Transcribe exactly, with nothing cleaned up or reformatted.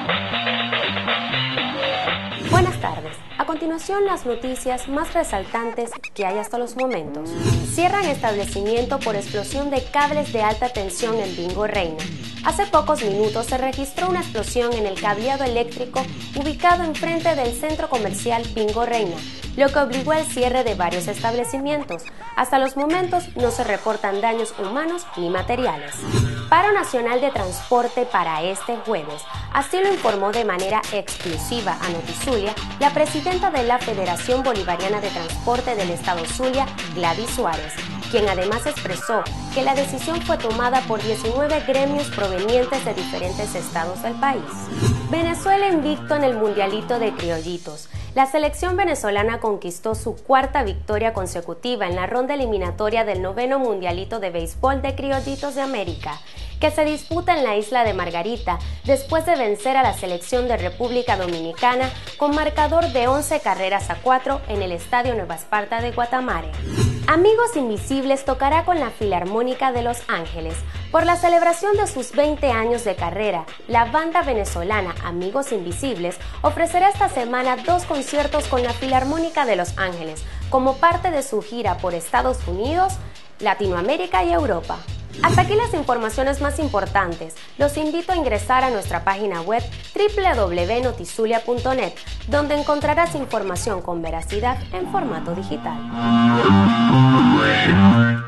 Buenas tardes. A continuación, las noticias más resaltantes que hay hasta los momentos. Cierran establecimiento por explosión de cables de alta tensión en Bingo Reina. Hace pocos minutos se registró una explosión en el cableado eléctrico ubicado enfrente del centro comercial Bingo Reina, lo que obligó al cierre de varios establecimientos. Hasta los momentos no se reportan daños humanos ni materiales. Paro nacional de transporte para este jueves. Así lo informó de manera exclusiva a Notizulia la presidenta de la Federación Bolivariana de Transporte del Estado Zulia, Gladys Suárez, quien además expresó que la decisión fue tomada por diecinueve gremios provenientes de diferentes estados del país. Venezuela invicto en el Mundialito de Criollitos. La selección venezolana conquistó su cuarta victoria consecutiva en la ronda eliminatoria del noveno Mundialito de Béisbol de Criollitos de América, que se disputa en la isla de Margarita, después de vencer a la selección de República Dominicana con marcador de once carreras a cuatro en el Estadio Nueva Esparta de Guatamare. Amigos Invisibles tocará con la Filarmónica de Los Ángeles. Por la celebración de sus veinte años de carrera, la banda venezolana Amigos Invisibles ofrecerá esta semana dos conciertos con la Filarmónica de Los Ángeles, como parte de su gira por Estados Unidos, Latinoamérica y Europa. Hasta aquí las informaciones más importantes. Los invito a ingresar a nuestra página web doble u doble u doble u punto notizulia punto net, donde encontrarás información con veracidad en formato digital.